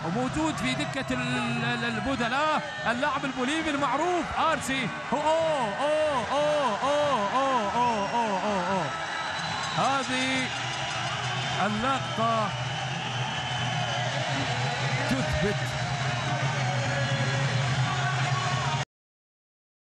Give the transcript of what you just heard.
وموجود في دكة البدلاء اللاعب البوليفي المعروف آرسي. أوه أوه أوه أوه أوه أوه أوه أوه أوه. هذه اللقطة تثبت